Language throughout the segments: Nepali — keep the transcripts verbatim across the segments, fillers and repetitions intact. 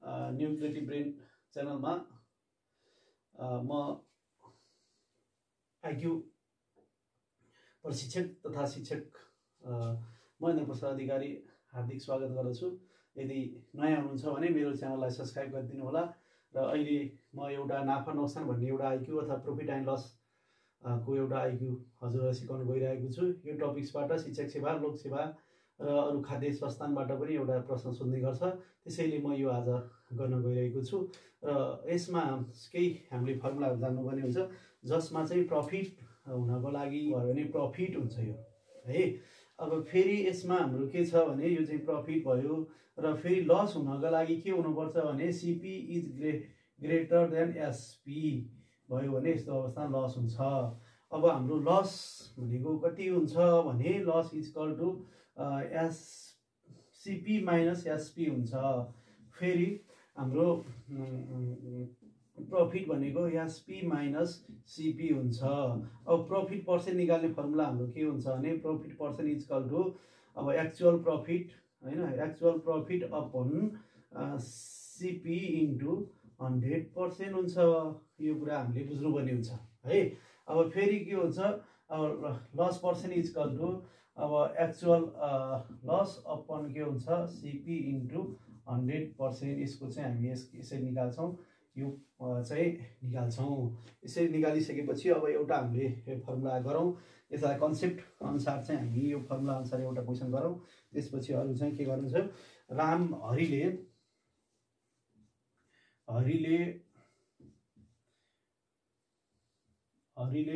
न्यू क्रिएटिभ ब्रेन च्यानलमा म आइक्यू प्रशिक्षक तथा शिक्षक महेन्द्र प्रसाद अधिकारी हार्दिक स्वागत गर्दछु। यदि नयाँ हुनुहुन्छ भने मेरो च्यानललाई सब्स्क्राइब गरिदिनु होला। र अहिले म एउटा नाफा नोक्सान भन्ने एउटा आइक्यू अथवा प्रॉफिट एन्ड लस को एउटा आइक्यू हजुरलाई सिकाउन गइरहेको छु। यो टपिक्सबाट शिक्षक सेवा, लोक सेवा र अरू खाद्य संस्थानबाट पनि एउटा प्रश्न सोध्ने गर्छ, त्यसैले म यो आज गर्न गइरहेको छु। र यसमा केही हामीले फर्मुलाहरू जान्नुपर्ने हुन्छ, जसमा चाहिँ प्रफिट हुनको लागि भयो भने प्रफिट हुन्छ यो है। अब फेरि यसमा हाम्रो के छ भने यो चाहिँ प्रफिट भयो र फेरि लस हुनको लागि के हुनुपर्छ भने CP is gre greater than SP भयो भने यस्तो अवस्था लस हुन्छ। अब हाम्रो लस भनेको कति हुन्छ भने loss is equal to S CP minus SP हुन्छ। फेरि हाम्रो प्रफिट भनेको एसपी माइनस सिपी हुन्छ। अब प्रफिट पर्सेन्ट निकाल्ने फर्मुला हाम्रो के हुन्छ भने profit percent is equal to अब एक्चुअल प्रफिट हैन, actual profit upon CP into hundred percent हुन्छ। यो कुरा हामीले बुझ्नुपर्ने हुन्छ है। अब फेरि के हुन्छ, अब loss percent is equal to अब एक्चुअल लस अपन के हुन्छ सिपी इन्टु हन्ड्रेड पर्सेन्ट। यसको चाहिँ हामी यस यसरी निकाल्छौँ, यो चाहिँ निकाल्छौँ। यसरी निकालिसकेपछि अब एउटा हामीले फर्मुला गरौँ, यसलाई कन्सेप्ट अनुसार चाहिँ हामी यो फर्मुला अनुसार एउटा क्वेसन गरौँ। त्यसपछि अरू चाहिँ के गर्नु छ, राम हरिले हरिले हरिले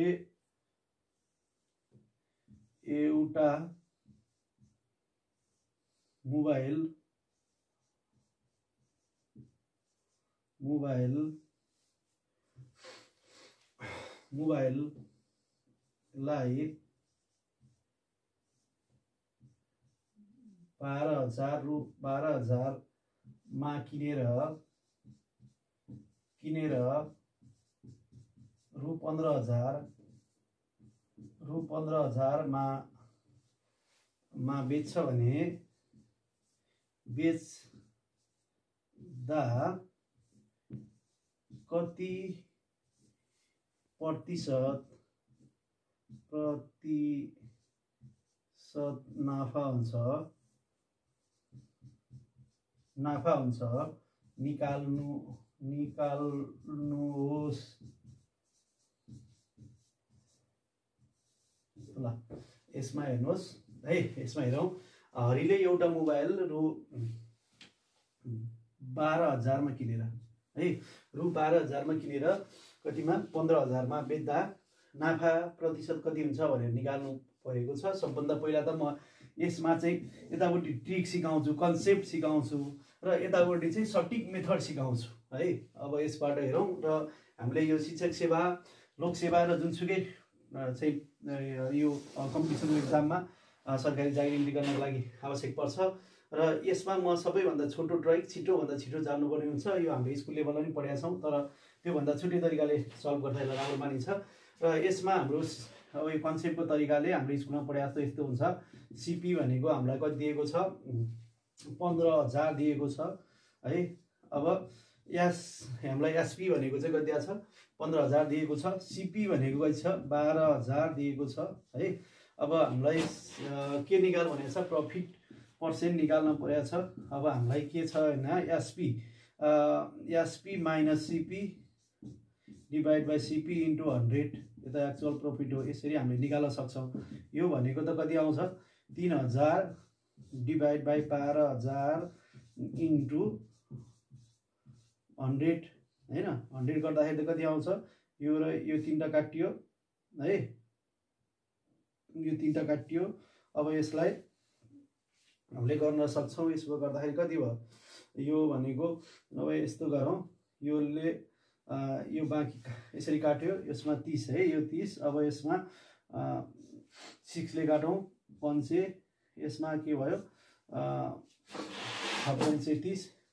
एउटा मोबाइल मोबाइल मोबाइललाई बाह्र हजार रु बाह्र हजारमा किनेर किनेर रु पन्ध्र हजार रु पन्ध्र हजारमा मा बेच्छ भने बेच्दा कति प्रतिशत प्रतिशत नाफा हुन्छ नाफा हुन्छ निकाल्नु निकाल्नुहोस्। ल यसमा हेर्नुहोस् है, यसमा हेरौँ। हरिले एउटा मोबाइल रु बाह्र हजारमा किनेर है, रु बाह्र हजारमा किनेर कतिमा पन्ध्र हजारमा बेच्दा नाफा प्रतिशत कति हुन्छ भनेर निकाल्नु परेको छ। सबभन्दा पहिला त म यसमा चाहिँ यतापट्टि ट्रिक सिकाउँछु, कन्सेप्ट सिकाउँछु र यतापट्टि चाहिँ सटिक मेथड सिकाउँछु है। अब यसबाट हेरौँ र हामीले यो शिक्षक सेवा, लोक सेवा र जुनसुकै चाहिँ यो कम्पिटिसन एक्जाममा सरकारी जागिर गर्नको लागि आवश्यक पर्छ र यसमा म सबैभन्दा छोटो ट्रिक छिटोभन्दा छिटो जान्नुपर्ने हुन्छ। यो हामीले स्कुल लेभलमा पनि पढाएका छौँ, तर त्योभन्दा छुट्टै तरिकाले सल्भ गर्दा राम्रो मानिन्छ। र यसमा हाम्रो अब यो कन्सेप्टको तरिकाले हाम्रो स्कुलमा पढाए जस्तो यस्तो हुन्छ। सिपी भनेको हामीलाई कति दिएको छ, पन्ध्र हजार दिएको छ है। अब एस हामीलाई एसपी भनेको चाहिँ कति दिएको छ, पन्ध्र हजार दिएको छ। सिपी भनेको कति छ, बाह्र हजार दिएको छ है। अब हामीलाई के निकाल भनेको छ, प्रफिट पर्सेन्ट निकाल्न परेको छ। अब हामीलाई के छ होइन, SP SP minus CP divide by CP into hundred, यो त एक्चुअल प्रफिट हो। यसरी हामीले निकाल्न सक्छौँ। यो भनेको त कति आउँछ, तिन हजार डिभाइड बाई बाह्र हजार इन्टु हन्ड्रेड होइन। हन्ड्रेड गर्दाखेरि त कति आउँछ, यो र यो तिनवटा काटियो है, यो तिनवटा काटियो। अब यसलाई हामीले गर्न सक्छौँ। यसो गर्दाखेरि कति भयो, यो भनेको अब यस्तो गरौँ, योले यो बाँकी यसरी काट्यो, यसमा तीस है, यो तीस। अब यसमा सिक्सले काटौँ, पन्चे, यसमा के भयो छप्पन सय तीस,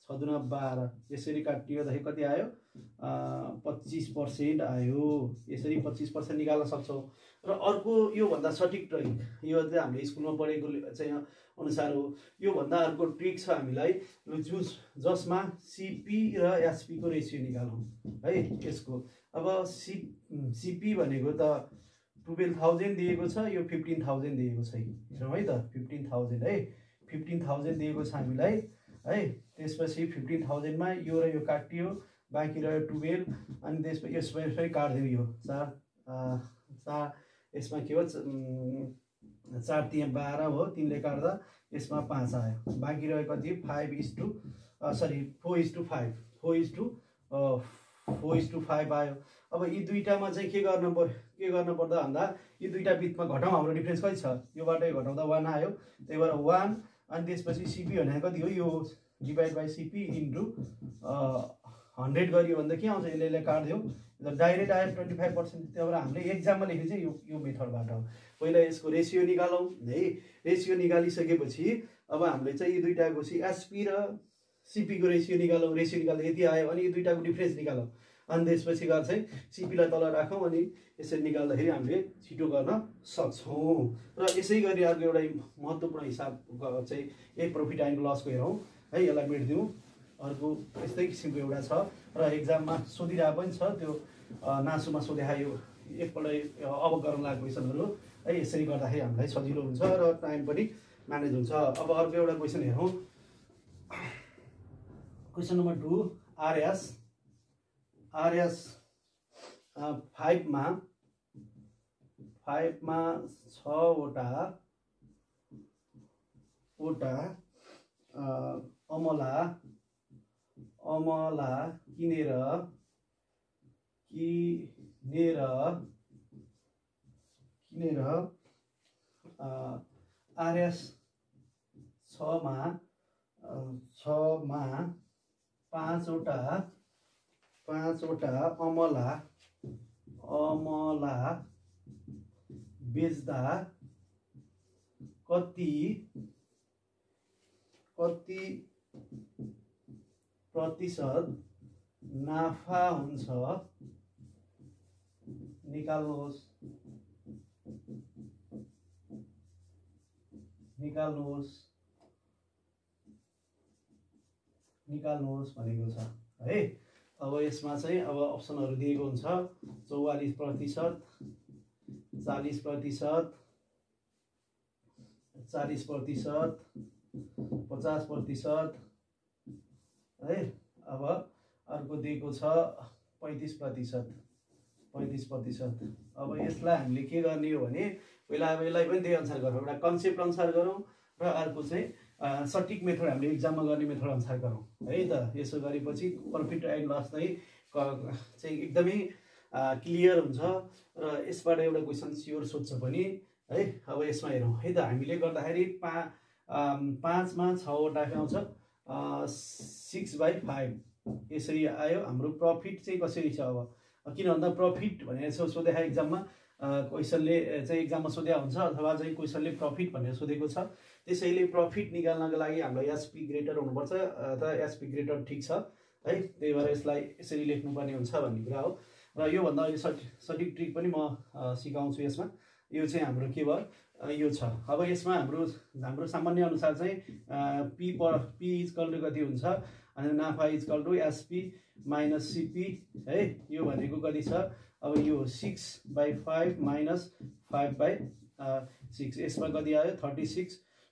छ दुना बाह्र यसरी काटियोदाखेरि कति आयो पच्चिस पर्सेन्ट आयो। यसरी पच्चिस पर्सेन्ट निकाल्न सक्छौँ। र अर्को योभन्दा सठिक ट्रिक यो चाहिँ हामीले स्कुलमा पढेको चाहिँ अनुसार हो। योभन्दा अर्को ट्रिक छ हामीलाई जुस जसमा सिपी र एसपीको रेसियो निकालौँ है। यसको अब सि सिपी भनेको त टुवेल्भ थाउजन्ड दिएको छ, यो फिफ्टिन थाउजन्ड दिएको छ हेरौँ है त। फिफ्टिन थाउजन्ड है, फिफ्टिन थाउजन्ड दिएको छ हामीलाई है। त्यसपछि फिफ्टिन थाउजन्डमा यो र यो काटियो, बाँकी रह्यो टुवेल्भ। अनि त्यसपछि यसमा यसमै काटिदियो यो चार चार यसमा के हो चार तिन बाह्र हो, तिनले काट्दा यसमा पाँच आयो। बाँकी रह्यो कति five is to sorry four is to five four is to four is to five आयो। अब यी दुईटामा चाहिँ के गर्न पर्यो के गर्नु पर्दा भन्दा यी दुईटा बिचमा घटाउँ, हाम्रो डिफ्रेन्स कति छ, योबाट यो घटाउँदा वान आयो, त्यही भएर वान। अनि त्यसपछि सिपी भनेको कति हो, यो divide by CP into hundred गरियो भने त के आउँछ, यसले यसले काट्दियो डाइरेक्ट आयो ट्वेन्टी फाइभ पर्सेन्ट। त्यही भएर हामीले एक्जाममा लेख्ने चाहिँ यो यो मेथडबाट हो। पहिला यसको रेसियो निकालौँ है। रेसियो निकालिसकेपछि अब हामीले चाहिँ यी दुईटाको चाहिँ एसपी र सिपीको रेसियो निकालौँ। रेसियो निकाल्दा यति आयो, अनि यो दुईटाको डिफ्रेन्स निकालौँ। अनि त्यसपछि गएर चाहिँ सिपीलाई तल राखौँ, अनि यसरी निकाल्दाखेरि हामीले छिटो गर्न सक्छौँ। र यसै गरी अर्को एउटा महत्त्वपूर्ण हिसाब चाहिँ एक प्रफिट एन्ड लसको हेरौँ है। यसलाई मेटिदिउँ। अर्को यस्तै किसिमको एउटा छ र एक्जाममा सोधिरहेको पनि छ, त्यो नासुमा सोधेको एकपल्ट अब गर्न लाग्ने क्वेसनहरू है। यसरी गर्दाखेरि हामीलाई सजिलो हुन्छ र टाइम पनि म्यानेज हुन्छ। अब अर्को एउटा क्वेसन हेरौँ। Question number two RS RS फाइभमा फाइभमा छवटा वटा अमला अमला किनेर किनेर किनेर आरएस छमा छमा पाँचवटा पाँचवटा अमला अमला बेच्दा कति कति प्रतिशत नाफा हुन्छ निकाल्नुहोस् निकाल्नुहोस् निकाल्नुहोस् भनेको छ है। अब यसमा चाहिँ अब अप्सनहरू दिएको हुन्छ चौवालीस प्रतिशत चालीस प्रतिशत चालीस प्रतिशत पचास प्रतिशत है। अब अर्को दिएको छ पैंतीस प्रतिशत पैंतीस प्रतिशत। अब यसलाई हामीले के गर्ने हो भने पहिला अब यसलाई पनि त्यही अनुसार गरौँ, एउटा कन्सेप्ट अनुसार गरौँ र अर्को चाहिँ सठिक मेथड हामीले इक्जाममा गर्ने मेथड अनुसार गरौँ है त। यसो गरेपछि प्रफिट एन्ड लस चाहिँ चाहिँ एकदमै क्लियर हुन्छ र यसबाट एउटा क्वेसन स्योर सोध्छ पनि है। अब यसमा हेरौँ है त। हामीले गर्दाखेरि पा पाँचमा छवटा आउँछ सिक्स बाई फाइभ यसरी आयो। हाम्रो प्रफिट चाहिँ कसरी छ, अब किन भन्दा प्रफिट भनेर यसो सोधेको इक्जाममा क्वेसनले चाहिँ इक्जाममा सोधेको हुन्छ अथवा चाहिँ क्वेसनले प्रफिट भनेर सोधेको छ। त्यसैले प्रफिट निकाल्नको लागि हामीलाई एसपी ग्रेटर हुनुपर्छ अथवा एसपी ग्रेटर ठिक छ है। त्यही भएर यसलाई यसरी लेख्नुपर्ने हुन्छ भन्ने कुरा हो। र योभन्दा अहिले सठिक सठिक ट्रिक पनि म सिकाउँछु यसमा। यो चाहिँ हाम्रो के भयो यो छ। अब यसमा हाम्रो हाम्रो सामान्य अनुसार चाहिँ P per P is equal to कति हुन्छ, अनि नाफा is equal to SP minus CP है। यो भनेको कति छ, अब यो six by five minus five by six. यसमा कति आयो थर्टी सिक्स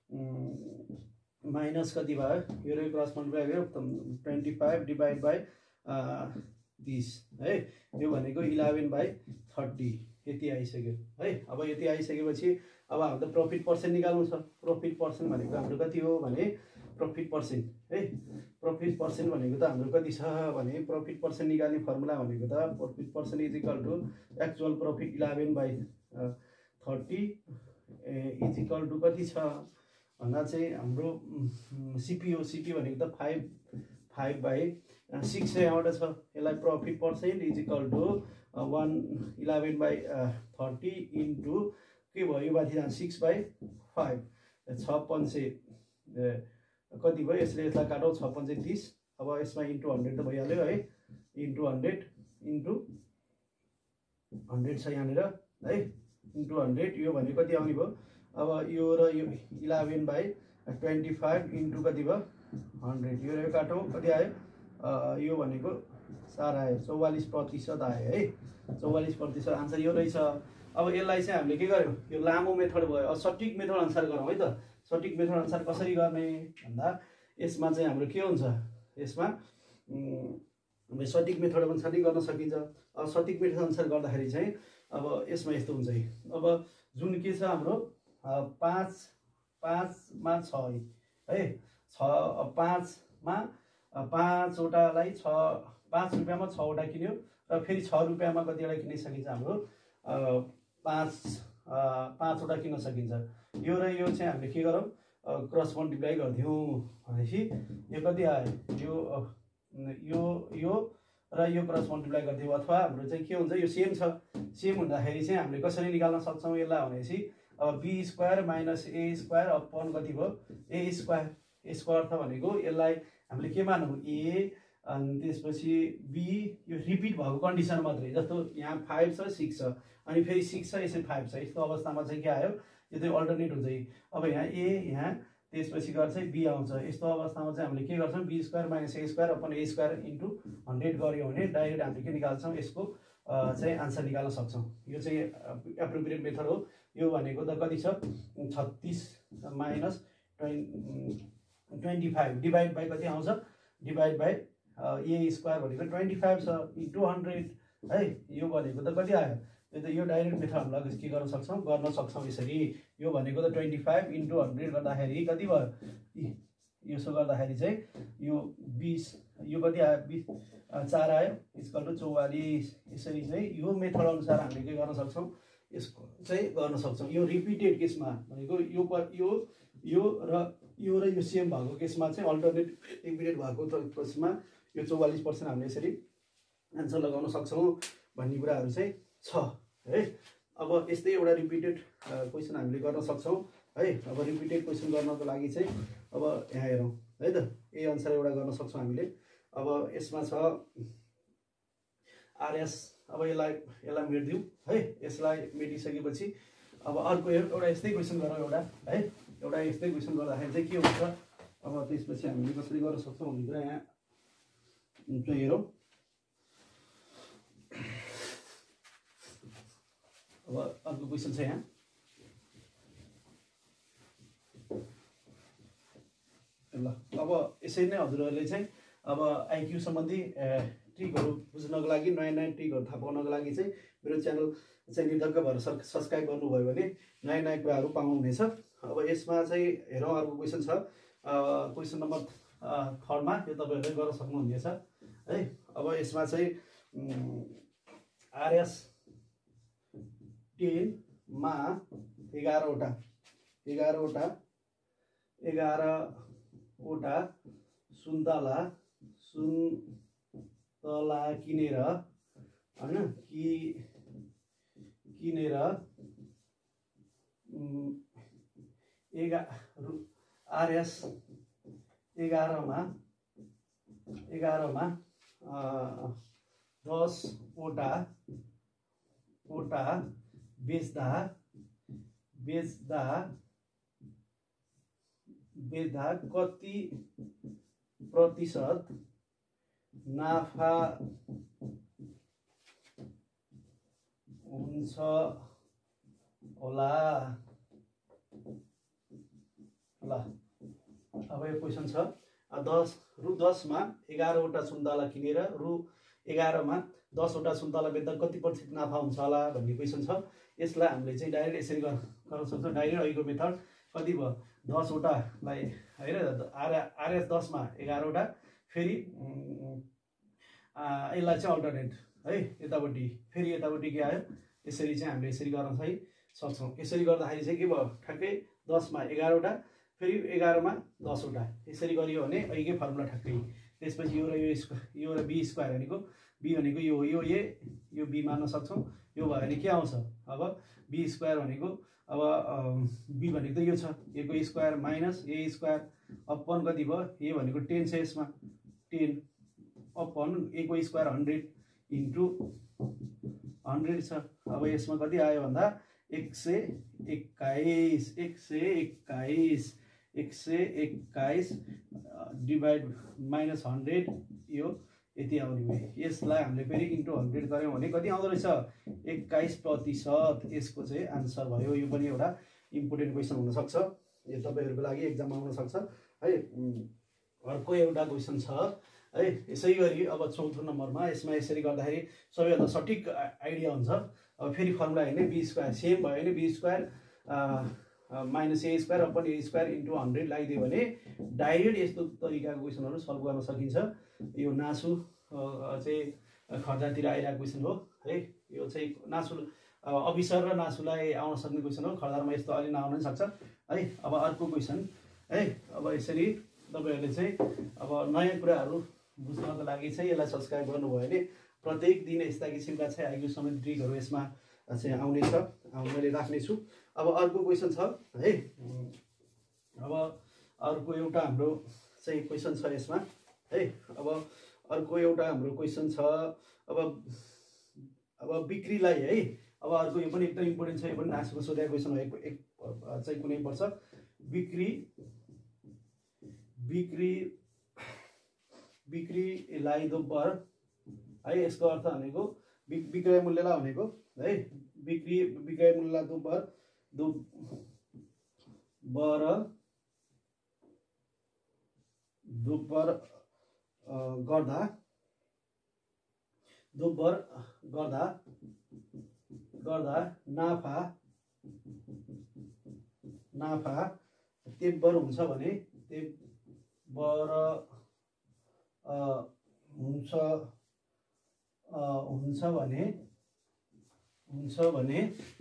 माइनस कति भयो, यो रे क्रस मल्टिप्लाई गऱ्यो ट्वेन्टी फाइभ डिभाइड बाई तिस है। यो भनेको इलेभेन बाई थर्टी यति आइसक्यो है। अब यति आइसकेपछि अब हाम्रो प्रफिट पर्सेन्ट निकाल्नु छ। प्रफिट पर्सेन्ट भनेको हाम्रो कति हो भने प्रफिट पर्सेन्ट है। प्रफिट पर्सेन्ट भनेको त हाम्रो कति छ भने प्रफिट पर्सेन्ट निकाल्ने फर्मुला भनेको त profit percent is equal to actual profit eleven by thirty is equal to कति छ भन्दा चाहिँ हाम्रो सिपी हो। सिपी भनेको त फाइभ फाइभ बाई सिक्स यहाँबाट छ। यसलाई profit percent is equal to one eleven by thirty into के भयो यो माथि जान्छ सिक्स बाई फाइभ छ पन्चे कति भयो, यसले यसलाई काटौँ छ पन्चे तिस अब यसमा इन्टु हन्ड्रेड त भइहाल्यो है, इन्टु हन्ड्रेड इन्टु हन्ड्रेड छ यहाँनिर है, इन्टु हन्ड्रेड यो भनेको कति आउने भयो, अब यो र यो eleven by twenty five into कति भयो हन्ड्रेड, यो काटौँ कति आयो, यो भनेको चार आयो, चौवालिस प्रतिशत आयो है, चौवालिस प्रतिशत आन्सर यो रहेछ। अब यसलाई चाहिँ हामीले के गर्यौँ, यो लामो मेथड भयो, अब सठिक मेथड अनुसार गरौँ है त। सठिक मेथड अनुसार कसरी गर्ने भन्दा यसमा चाहिँ हाम्रो के हुन्छ, यसमा सठिक मेथड अनुसार गर्न सकिन्छ। अब सठिक मेथड अनुसार गर्दाखेरि चाहिँ अब यसमा यस्तो हुन्छ है, अब जुन के छ हाम्रो पाँच पाँचमा छ है, छ पाँचमा पाँचवटालाई छ पाँच रुपियाँमा छवटा किन्यो र फेरि छ रुपियाँमा कतिवटा किन्न सकिन्छ, हाम्रो पाँच पाँचवटा किन्न सकिन्छ। यो र यो चाहिँ हामीले के गरौँ, क्रस मल्टिप्लाई गरिदिउँ भनेपछि यो कति आयो, यो यो यो र यो क्रस मल्टिप्लाई गरिदिउँ, अथवा हाम्रो चाहिँ के हुन्छ, यो सेम छ, सेम हुँदाखेरि चाहिँ हामीले कसरी निकाल्न सक्छौँ यसलाई भनेपछि अब B square minus A square upon कति भयो ए स्क्वायर, यसको अर्थ भनेको यसलाई हामीले के मानौँ ए, अनि त्यसपछि बी, यो रिपिट भएको कन्डिसन मात्रै, जस्तो यहाँ फाइभ छ सिक्स छ अनि फेरि सिक्स छ यसरी फाइभ छ, यस्तो अवस्थामा चाहिँ के आयो, यो चाहिँ अल्टरनेट हुन्छ है। अब यहाँ ए यहाँ त्यसपछि गएर चाहिँ बी आउँछ, यस्तो अवस्थामा चाहिँ हामीले के गर्छौँ, B square minus A square upon A square into hundred गऱ्यौँ भने डाइरेक्ट हामीले के निकाल्छौँ, यसको चाहिँ आन्सर निकाल्न सक्छौँ। यो चाहिँ एप्रोप्रिएट मेथड हो। यो भनेको त कति छ, छत्तिस minus twen twenty five divide by कति आउँछ, डिभाइड बाई ए स्क्वायर भनेको ट्वेन्टी फाइभ छ इन्टु हन्ड्रेड है, यो भनेको त कति आयो, यो त यो डाइरेक्ट मेथड हामीलाई के गर्न सक्छौँ, गर्न सक्छौँ यसरी। यो भनेको त ट्वेन्टी फाइभ इन्टु हन्ड्रेड गर्दाखेरि कति भयो, यसो गर्दाखेरि चाहिँ यो बिस, यो कति आयो बिस चार आयो, इक्वल टु चौवालिस। यसरी चाहिँ यो मेथड अनुसार हामीले के गर्न सक्छौँ, यसको चाहिँ गर्न सक्छौँ। यो रिपिटेड केसमा भनेको यो यो यो र यो र यो सेम भएको केसमा चाहिँ अल्टरनेट रिपिटेड भएको केसमा यो चौवालिस पर्सेन्ट हामीले यसरी एन्सर लगाउन सक्छौँ भन्ने कुराहरू चाहिँ छ है। अब यस्तै एउटा रिपिटेड क्वेसन हामीले गर्न सक्छौँ है। अब रिपिटेड क्वेसन गर्नको लागि चाहिँ अब यहाँ हेरौँ है त, यही अनुसार एउटा गर्न सक्छौँ हामीले। अब यसमा छ आरएस, अब यसलाई यसलाई मेटिदिउँ है। यसलाई मेटिसकेपछि अब अर्को एउटा यस्तै क्वेसन गरौँ एउटा है। एउटा यस्तै क्वेसन गर्दाखेरि चाहिँ के हुन्छ, अब त्यसपछि हामीले कसरी गर्न सक्छौँ भन्ने कुरा यहाँ हेरौँ। अब अर्को क्वेसन छ यहाँ, ल अब यसरी नै हजुरहरूले चाहिँ अब आइक्यू सम्बन्धी ट्रिकहरू बुझ्नको लागि, नयाँ नयाँ ट्रिकहरू थाहा पाउनको लागि चाहिँ मेरो च्यानल चाहिँ निर्धक्क भएर सब्सक्राइब गर्नुभयो भने नयाँ नयाँ कुराहरू पाउनुहुनेछ। अब यसमा चाहिँ हेरौँ, अर्को क्वेसन छ, क्वेसन नम्बर थर्डमा यो तपाईँहरूले गर्न सक्नुहुनेछ है। अब यसमा चाहिँ आरएस टेनमा एघारवटा एघारवटा एघारवटा सुन्तला सुन्तला किनेर होइन कि किनेर एघार आरएस एघारमा एघारमा दसवटा वटा बेच्दा बेच्दा बेच्दा कति प्रतिशत नाफा हुन्छ होला। ल अब यो क्वेसन छ, दस रु दसमा एघारवटा सुन्तला किनेर रु एघारमा दसवटा सुन्तला बेच्दा कति प्रतिशत नाफा हुन्छ होला भन्ने क्वेसन छ। यसलाई हामीले चाहिँ डाइरेक्ट यसरी गर्न सक्छौँ। डाइरेक्ट अहिलेको मेथड कति भयो, दसवटालाई होइन आर आरएस दसमा एघारवटा, फेरि यसलाई चाहिँ अल्टरनेट है यतापट्टि, फेरि यतापट्टि के आयो, यसरी चाहिँ हामीले यसरी गर्न चाहिँ सक्छौँ। यसरी गर्दाखेरि चाहिँ के भयो, ठ्याक्कै दसमा एघारवटा फेरि एघारमा दसवटा, यसरी गरियो भने अहिलेकै फर्मुला ठ्याक्कै। त्यसपछि यो र यो स्क्वायर, यो र बी स्क्वायर भनेको बी भनेको यो हो, यो ए यो बी मान्न सक्छौँ। यो भयो भने के आउँछ, अब बी स्क्वायर भनेको अब बी भनेको त यो छ, ए को square minus A square upon कति भयो, ए भनेको टेन छ, यसमा टेन अपन ए को स्क्वायर हन्ड्रेड इन्टु हन्ड्रेड छ। अब यसमा कति आयो भन्दा एक सय एक्काइस एक सय एक्काइस एक सय एक्काइस डिभाइड माइनस हन्ड्रेड यो यति आउने भयो। यसलाई हामीले फेरि इन्टु हन्ड्रेड गऱ्यौँ भने कति आउँदो रहेछ एक्काइस प्रतिशत यसको चाहिँ आन्सर भयो। यो पनि एउटा इम्पोर्टेन्ट क्वेसन हुनसक्छ, यो तपाईँहरूको लागि एक्जाममा आउन सक्छ है। अर्को एउटा क्वेसन छ है यसै गरी अब चौथो नम्बरमा यसमा यसरी गर्दाखेरि सबैभन्दा सठिक आइडिया हुन्छ। अब फेरि फर्मुला हेर्ने बी स्क्वायर सेम भयो भने B square minus A square upon A square into hundred लगाइदियो भने डाइरेक्ट यस्तो तरिकाको क्वेसनहरू सल्भ गर्न सकिन्छ। यो नासु चाहिँ खर्जातिर आइरहेको क्वेसन हो है। यो चाहिँ नासु अविसर र नासुलाई आउन सक्ने क्वेसन हो, खर्दारमा यस्तो अलि नआउन सक्छ है। अब अर्को क्वेसन है, अब यसरी तपाईँहरूले चाहिँ अब नयाँ कुराहरू बुझ्नको लागि चाहिँ यसलाई सब्सक्राइब गर्नुभयो भने प्रत्येक दिन यस्ता किसिमका चाहिँ आइक्यू समेत ट्रिकहरू यसमा चाहिँ आउनेछ, मैले राख्नेछु। अब अर्को क्वेसन छ है, अब अर्को एउटा हाम्रो चाहिँ क्वेसन छ यसमा है। अब अर्को एउटा हाम्रो क्वेसन छ अब अब बिक्रीलाई है, अब अर्को यो पनि एकदम इम्पोर्टेन्ट छ, यो पनि नासुको सोधेको क्वेसन हो। एक, एक चाहिँ कुनै वर्ष बिक्री बिक्री बिक्रीलाई दोब्बर है, यसको अर्थ भनेको विक्रय मूल्यलाई भनेको है, बिक्री विक्रय मूल्यलाई दोब्बर दोब्बर दोब्बर गर्दा दोब्बर गर्दा गर्दा नाफा नाफा तेब्बर हुन्छ भने तेब्बर हुन्छ हुन्छ भने हुन्छ भने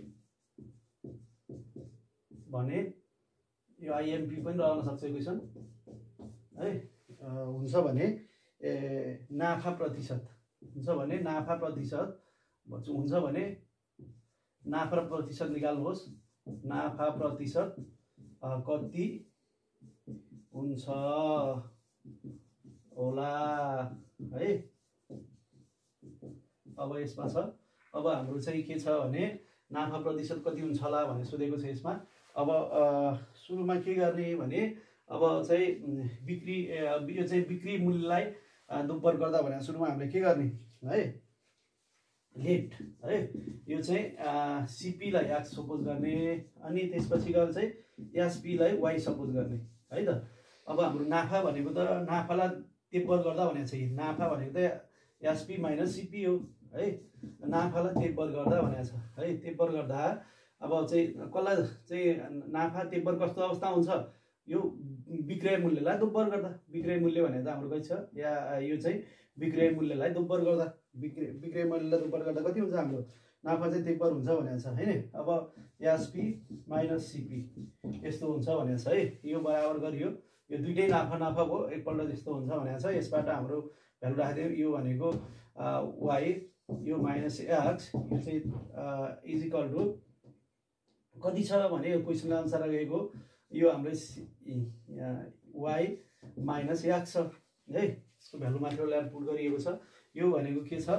भने यो आइएमपी पनि रहन सक्छ क्वेसन है। हुन्छ भने ए नाफा प्रतिशत हुन्छ भने नाफा प्रतिशत हुन्छ भने नाफा प्रतिशत निकाल्नुहोस्, नाफा प्रतिशत कति हुन्छ होला है। अब यसमा छ, अब हाम्रो चाहिँ के छ भने नाफा प्रतिशत कति हुन्छ होला भनेर सोधेको छ यसमा। अब सुरुमा के गर्ने भने अब चाहिँ बिक्री यो चाहिँ बिक्री मूल्यलाई दोब्बर गर्दा भने सुरुमा हामीले के गर्ने है, लेट है, यो चाहिँ सिपीलाई एक्स सपोज गर्ने अनि त्यसपछि गएर चाहिँ एसपीलाई वाई सपोज गर्ने है त। अब हाम्रो नाफा भनेको त नाफालाई तेब्बर गर्दा भनेको छ, नाफा भनेको त एसपी माइनस सिपी हो है। नाफालाई तेब्बर गर्दा भनेको छ है, तेब्बर गर्दा अब चाहिँ कसलाई चाहिँ नाफा तेब्बर कस्तो अवस्था हुन्छ, यो विक्रय मूल्यलाई दोब्बर गर्दा। विक्रय मूल्य भनेको त हाम्रो कति छ, या यो चाहिँ विक्रय मूल्यलाई दोब्बर गर्दा विक्रय विक्रय मूल्यलाई दोब्बर गर्दा कति हुन्छ हाम्रो नाफा चाहिँ तेब्बर हुन्छ भनेको छ हैन। अब एसपी माइनस सिपी यस्तो हुन्छ भनेको छ है, यो बराबर गरियो, यो दुइटै नाफा नाफा भयो, एकपल्ट जस्तो हुन्छ भनेको छ। यसबाट हाम्रो भ्यालु राखिदियो, यो भनेको वाई यो माइनस एक्स यो चाहिँ इज इक्वल टु कति छ भने यो क्वेसनको अनुसार गएको यो हाम्रो वाई माइनस एक्स छ है, यसको भ्यालु मात्र ल्याएर पुट गरिएको छ। यो भनेको के छ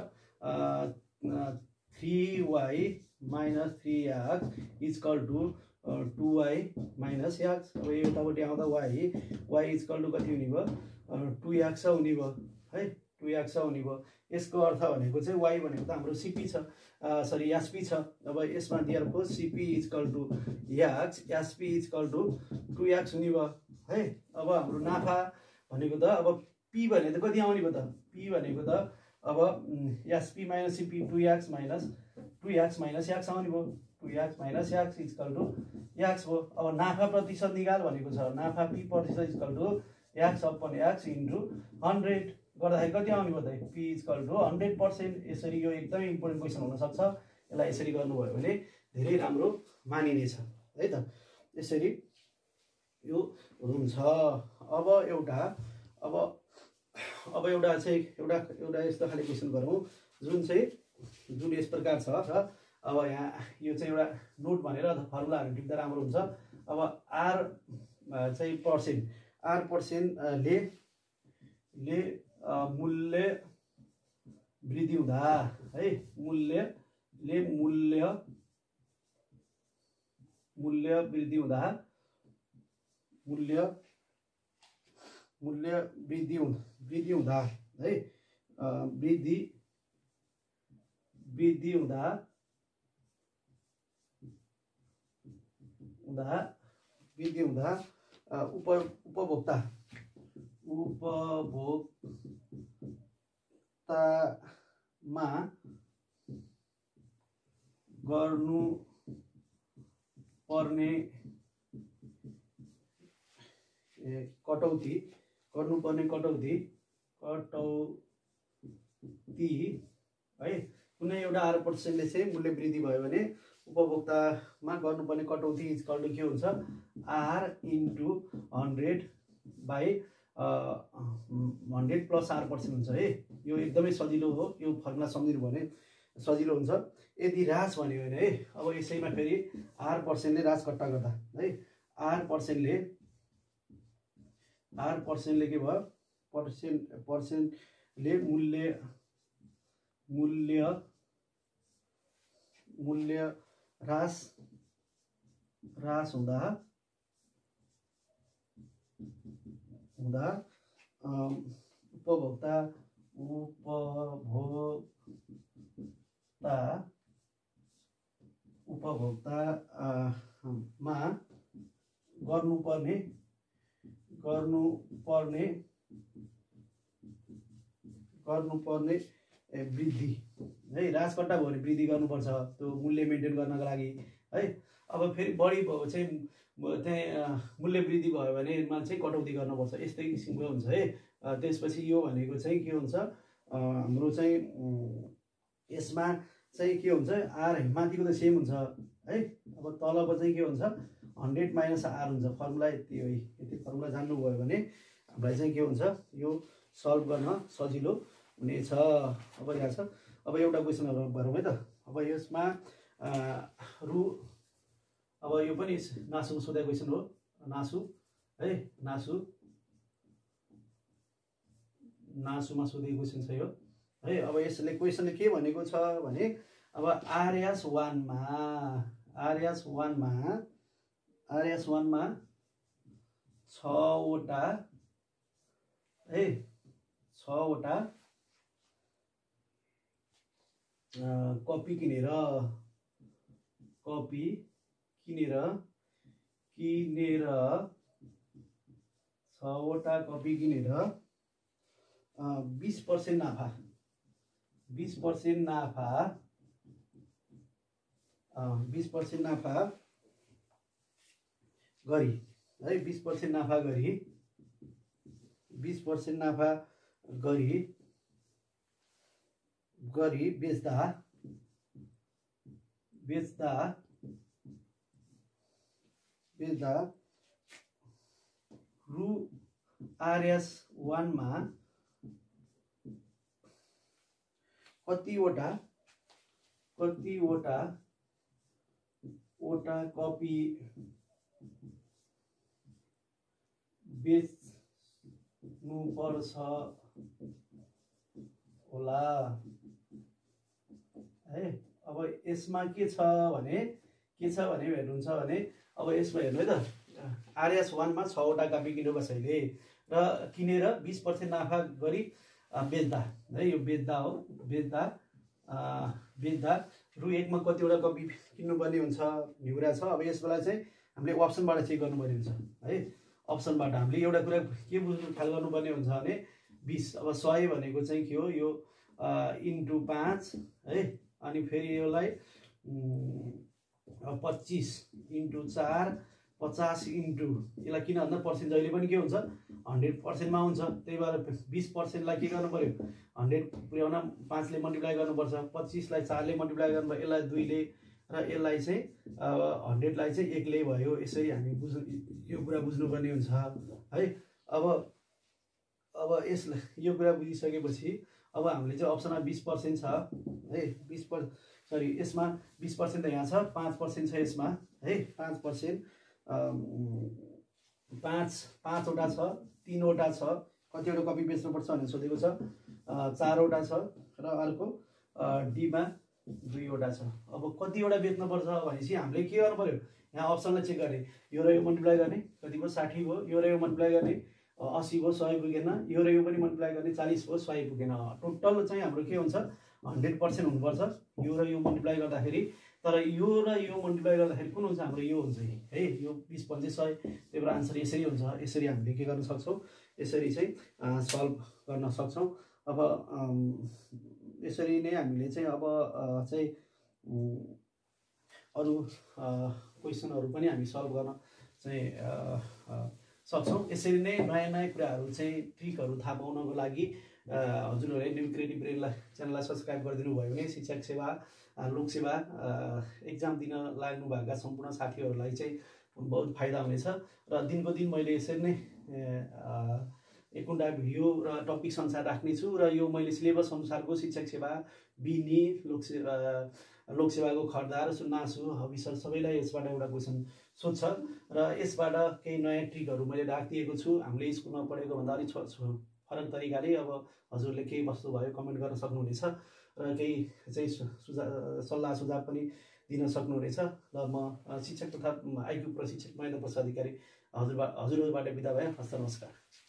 three Y minus three X is equal to two Y minus X. अब यो यतापट्टि आउँदा Y Y is equal to कति हुने भयो टू एक्स हुने भयो है, टू एक्स हुने भयो। यसको अर्थ भनेको चाहिँ वाई भनेको त हाम्रो सिपी छ, सरी एसपी छ। अब यसमा दिएको CP is equal to X, SP is equal to two X हुने भयो है। अब हाम्रो नाफा भनेको त अब पी भनेको त कति आउने भयो त, पी भनेको त अब SP minus CP two X minus two X minus X आउने भयो, two X minus X is equal to X भयो। अब नाफा प्रतिशत निकाल भनेको छ, नाफा पी प्रतिशत is equal to X upon X into hundred गर्दाखेरि कति आउने भयो त P is equal to hundred percent. यसरी यो एकदमै इम्पोर्टेन्ट क्वेसन हुनसक्छ, यसलाई यसरी गर्नुभयो भने धेरै राम्रो मानिनेछ है त। यसरी यो हुन्छ। अब एउटा अब अब एउटा चाहिँ एउटा एउटा यस्तो खाले क्वेसन गरौँ जुन चाहिँ जुन यस प्रकार छ र अब यहाँ यो चाहिँ एउटा नोट भनेर फर्मुलाहरू टिप्दा राम्रो हुन्छ। अब आर चाहिँ पर्सेन्ट आर पर्सेन्ट ले ले मूल्य वृद्धि हुँदा है मूल्यले मूल्य मूल्य वृद्धि हुँदा मूल्य मूल्य वृद्धि वृद्धि हुँदा है वृद्धि वृद्धि हुँदा हुँदा वृद्धि हुँदा उप उपभोक्ता उपभोक्तामा गर्नु पर्ने कटौती गर्नुपर्ने कटौती कटौती है कुनै एउटा आठ पर्सेन्टले चाहिँ मूल्य वृद्धि भयो भने उपभोक्तामा गर्नुपर्ने कटौती इक्वल टु के हुन्छ R into hundred by hundred plus R percent हुन्छ है यो एकदमै सजिलो हो यो फर्मुला सम्झिनु भने सजिलो हुन्छ यदि ह्रास भन्यो भने है अब यसैमा फेरि आर पर्सेन्टले ह्रास कट्टा गर्दा है आर पर्सेन्टले आर पर्सेन्टले के भयो पर्सेन्ट पर्सेन्टले मूल्य मूल्य मूल्य ह्रास ह्रास हुँदा हुँदा उपभोक्ता उपभोक्ता उपभोक्ता मा गर्नुपर्ने गर्नुपर्ने गर्नुपर्ने वृद्धि है ह्रास कट्टा भयो भने वृद्धि गर्नुपर्छ त्यो मूल्य मेन्टेन गर्नको लागि है अब फेरि बढी भयो चाहिँ त्यहाँ मूल्य वृद्धि भयो भने मान्छे कटौती गर्नुपर्छ यस्तै किसिमको हुन्छ है त्यसपछि यो भनेको चाहिँ के हुन्छ हाम्रो चाहिँ यसमा चाहिँ के हुन्छ आर माथिको त सेम हुन्छ है अब तलको चाहिँ के हुन्छ हन्ड्रेड माइनस आर हुन्छ फर्मुला यति हो यति फर्मुला जान्नुभयो भने हामीलाई चाहिँ के हुन्छ यो सल्भ गर्न सजिलो हुनेछ अब यहाँ छ अब एउटा क्वेसन गरौँ है त अब यसमा रु अब यो पनि नासुमा सोधेको क्वेसन हो नासु है नासु नासुमा सोधेको क्वेसन छ यो है अब यसले क्वेसनले के भनेको छ भने अब आरएस वानमा आरएस वानमा आरएस वानमा छवटा है छवटा कपी किनेर कपी किनेर किनेर छवटा कपी किनेर बीस पर्सेंट नाफा बीस पर्सेंट नाफा बीस पर्सेंट नाफा गरी है बीस पर्सेंट नाफा गरी बीस पर्सेंट नाफा गरी गरी बेच्दा बेच्दा बेच्दा रु आरएस वान में कतिवटा कतिवटा वटा कपी बेच्नु पर्छ होला है अब यसमा के छ भने के छ भने हेर्नुहुन्छ भने अब यसमा हेर्नु है त आरएस वान में छवटा कपी किन्यो कसैले र किनेर बीस पर्सेंट नाफा गरी बेच्दा है यो बेच्दा हो बेच्दा बेच्दा रु एक में कतिवटा कपी किन्नुपर्ने हुन्छ निहुरा छ अब यसलाई चाहिँ हामीले अप्सनबाट चेक गर्नुपर्ने हुन्छ है अप्सनबाट हामीले एउटा कुरा के बुझ्नु ख्याल गर्नुपर्ने हुन्छ भने बीस अब सय भनेको चाहिँ के हो यो इन्टु पाँच है अनि फेरि यसलाई पच्चीस इन्टु चार पचास इन्टु यसलाई किन भन्दा पर्सेन्ट जहिले पनि के हुन्छ हन्ड्रेड पर्सेन्टमा हुन्छ त्यही भएर बीस पर्सेन्टलाई के गर्नु पर्यो हन्ड्रेड पुर्याउन पाँचले मल्टिप्लाई गर्नुपर्छ पच्चीसलाई चारले मल्टिप्लाई गर्नु पर्यो यसलाई दुईले र यसलाई चाहिँ हन्ड्रेडलाई चाहिँ एकले भयो यसरी हामी बुझ्नु यो कुरा बुझ्नुपर्ने हुन्छ है अब अब यसलाई यो कुरा बुझिसकेपछि अब हामीले चाहिँ अप्सनमा बीस पर्सेन्ट छ है बीस पर सरी यसमा बीस पर्सेन्ट त यहाँ छ पाँच पर्सेन्ट छ यसमा है पाँच पर्सेन्ट पाँच पाँचवटा छ तीनवटा छ कतिवटा कपी बेच्नुपर्छ भनेर सोधेको छ। चारवटा छ र अर्को डीमा दुईवटा छ। अब कतिवटा बेच्नुपर्छ भनेपछि हामीले के गर्नु पर्यो, यहाँ अप्सनलाई चेक गर्ने, यो र यो मल्टिप्लाई गर्ने कति भयो साठी भयो, यो र यो मल्टिप्लाई गर्ने अस्सी भयो सय पुगेन, यो र यो पनि मल्टिप्लाई गर्ने चालिस भयो सय पुगेन। टोटल चाहिँ हाम्रो के हुन्छ हन्ड्रेड पर्सेन्ट हुनुपर्छ यो र यो मल्टिप्लाई गर्दाखेरि। तर यो र यो मल्टिप्लाई गर्दाखेरि कुन हुन्छ हाम्रो यो हुन्छ है, यो बिस पन्चे सय, त्यही भएर आन्सर यसरी हुन्छ। यसरी हामीले के गर्न सक्छौँ, यसरी चाहिँ सल्भ गर्न सक्छौँ। अब यसरी नै हामीले चाहिँ अब चाहिँ अरू क्वेसनहरू पनि हामी सल्भ गर्न चाहिँ सक्छौँ। यसरी नै नयाँ नयाँ कुराहरू चाहिँ ट्रिकहरू थाहा पाउनको लागि हजुरहरूले न्यू क्रिएटिभ ब्रेनलाई च्यानललाई सब्सक्राइब गरिदिनु भयो भने शिक्षक सेवा लोकसेवा एक्जाम दिन लाग्नुभएका सम्पूर्ण साथीहरूलाई चाहिँ बहुत फाइदा हुनेछ। र दिनको दिन मैले यसरी नै एक घन्टा भिडियो र टपिक्स अनुसार राख्नेछु र यो मैले सिलेबस अनुसारको शिक्षक सेवा बिनी लोकसेवा लोकसेवाको खर्दार सुन्नासु हविसर सबैलाई यसबाट एउटा क्वेसन सोध्छ र यसबाट केही नयाँ ट्रिकहरू मैले राखिदिएको छु। हामीले स्कुलमा पढेको भन्दा अलिक फरक तरिकाले अब हजुरले केही वस्तु भयो कमेन्ट गर्न सक्नुहुनेछ र केही चाहिँ सुझाव सल्लाह सुझाव पनि दिन सक्नुहुनेछ। र म शिक्षक तथा आइक्यू प्रशिक्षक महेन्द्र प्रसाद अधिकारी हजुरबाट हजुरबाट बिदा भए। हस्त नमस्कार।